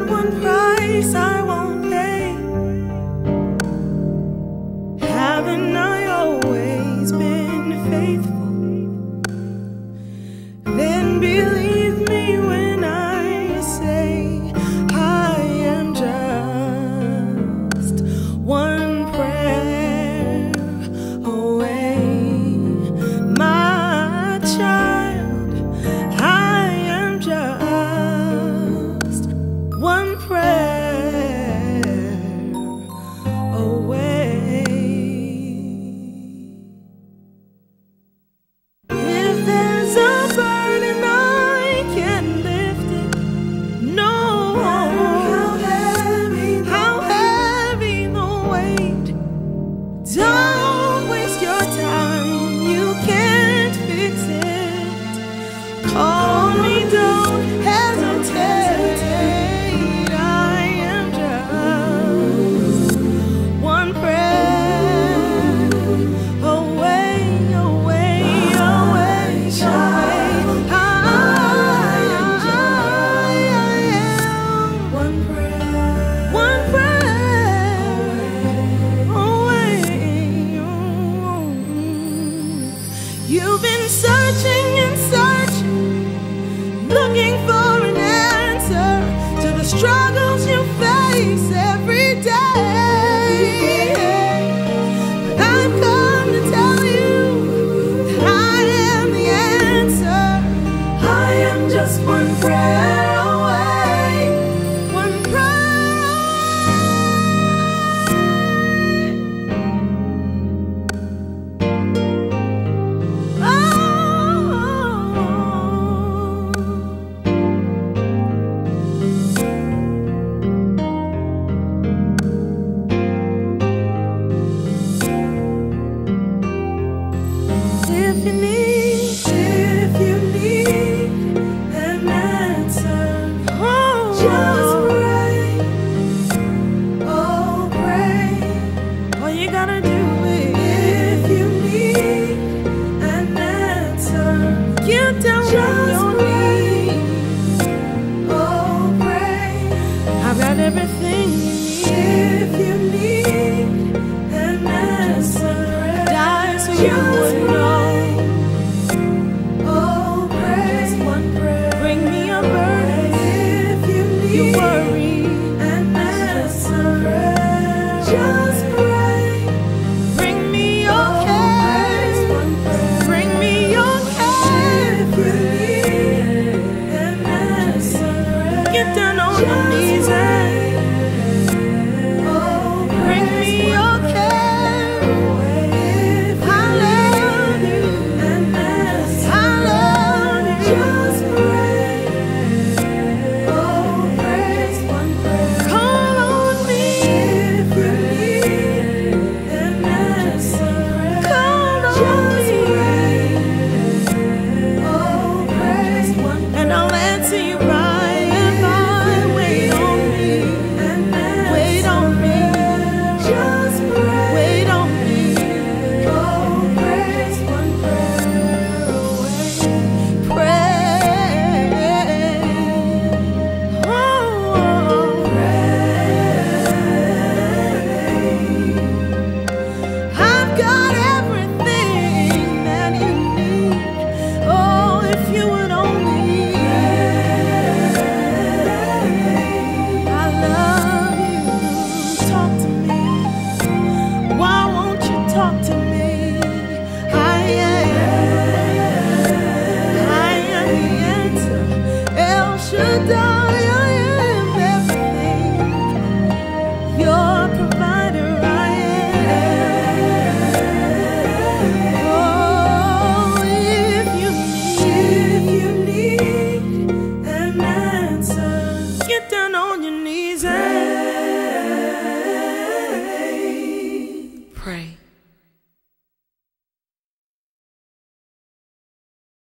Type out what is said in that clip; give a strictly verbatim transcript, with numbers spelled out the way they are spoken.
one price I won't pay. Haven't I always been faithful? Then believe me when I say I am just one prayer away. My child, I am just one prayer away. If there's a burden I can lift it, no matter how heavy, how heavy the weight. Don't waste your time, you can't fix it. Call me, don't hesitate. I am just one prayer away, away, away, away. I am one prayer, one prayer away. You've been searching and searching, looking for an answer to the struggle